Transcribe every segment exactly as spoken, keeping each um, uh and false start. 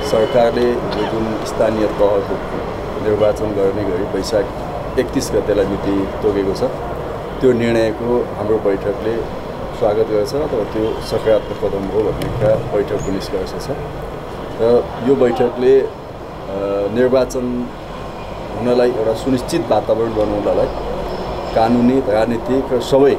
सरकारले जुन स्थानीय तहको निर्वाचन गर्ने गरी वैशाख एकतीस गतेलाई मिति तोकेको छ त्यो निर्णयको हाम्रो बैठकले स्वागत गर्छ अथवा त्यो सकारात्मक कदम हो भन्ने कुरा बैठकको निष्कर्ष छ र यो बैठकले निर्वाचन हुनलाई एउटा सुनिश्चित वातावरण बनाउनलाई कानुनी राजनीतिक र सबै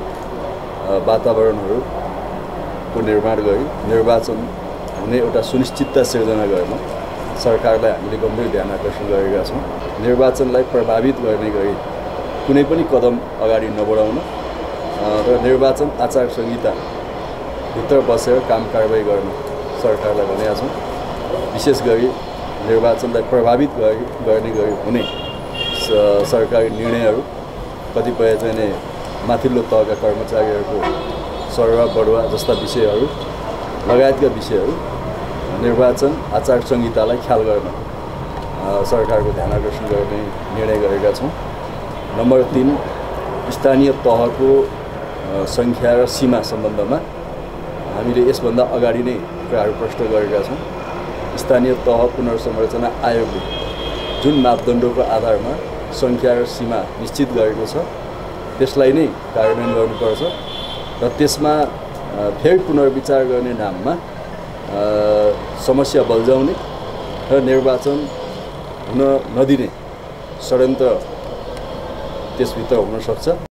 वातावरणहरूको निर्माण गरी निर्वाचन हुने एउटा सुनिश्चितता सिर्जना गर्न सरकारलाई हामीले गम्भीर ध्यान आकर्षण गरेका छौँ। निर्वाचनलाई प्रभावित गर्ने गरी कुनै पनि कदम अगाडि नबढाउन र निर्वाचन आचार संहिता भित्र बसेर काम कारबाही गर्न सरकारलाई भनेका छौँ। विशेष गरी निर्वाचनलाई प्रभावित गर्ने गरी हुने सरकारी निर्णयहरू कतिपय चाहिँ माथिल्लो तहका कर्मचारीहरूको सरुवा बढुवा जस्ता विषयहरू लगायतका विषयहरू निर्वाचन आचार संहितालाई ख्याल गर्न सरकारको ध्यान आकर्षण गर्ने निर्णय गरेका छौँ। नम्बर तीन, स्थानीय तहको सङ्ख्या र सीमा सम्बन्धमा हामीले यसभन्दा अगाडि नै कुराहरू प्रश्न गरेका छौँ। स्थानीय तह पुनर्संरचना आयोगले जुन मापदण्डको आधारमा सङ्ख्या र सीमा निश्चित गरेको छ त्यसलाई नै कार्यान्वयन गर्नुपर्छ र त्यसमा फेरि पुनर्विचार गर्ने नाममा समस्या बल्झाउने र निर्वाचन हुन नदिने षड्यन्त्र त्यसभित्र हुन सक्छ।